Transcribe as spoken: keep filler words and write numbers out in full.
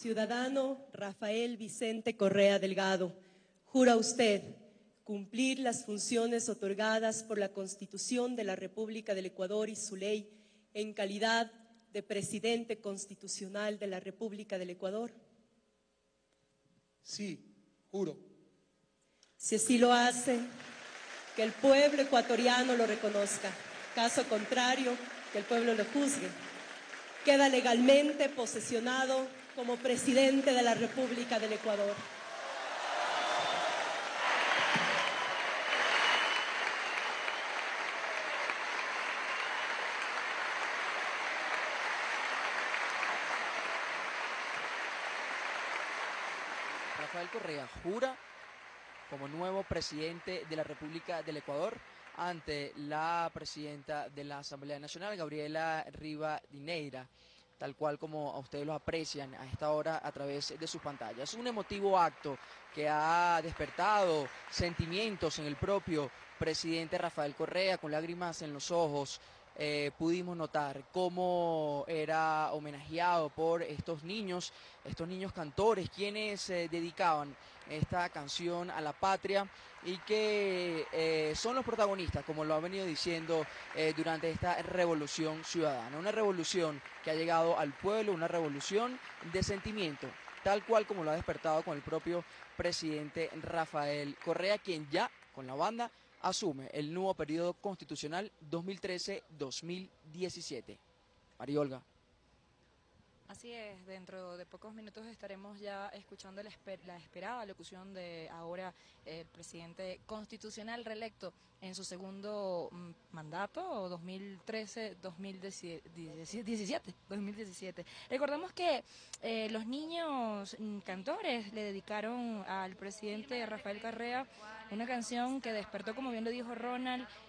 Ciudadano Rafael Vicente Correa Delgado, ¿jura usted cumplir las funciones otorgadas por la Constitución de la República del Ecuador y su ley en calidad de Presidente Constitucional de la República del Ecuador? Sí, juro. Si así lo hace, que el pueblo ecuatoriano lo reconozca. Caso contrario, que el pueblo lo juzgue. Queda legalmente posesionado como Presidente de la República del Ecuador. Rafael Correa jura como nuevo presidente de la República del Ecuador ante la presidenta de la Asamblea Nacional, Gabriela Rivadeneira, tal cual como a ustedes lo aprecian a esta hora a través de sus pantallas. Un emotivo acto que ha despertado sentimientos en el propio presidente Rafael Correa, con lágrimas en los ojos. Eh, pudimos notar cómo era homenajeado por estos niños, estos niños cantores, quienes eh, dedicaban esta canción a la patria y que eh, son los protagonistas, como lo ha venido diciendo eh, durante esta revolución ciudadana. Una revolución que ha llegado al pueblo, una revolución de sentimiento, tal cual como lo ha despertado con el propio presidente Rafael Correa, quien ya con la banda asume el nuevo periodo constitucional dos mil trece dos mil diecisiete. María Olga. Así es, dentro de pocos minutos estaremos ya escuchando la, esper la esperada locución de ahora eh, el presidente constitucional reelecto en su segundo mm, mandato, dos mil trece dos mil diecisiete. Recordamos que eh, los niños mm, cantores le dedicaron al presidente Rafael Correa una canción que despertó, como bien lo dijo Ronald,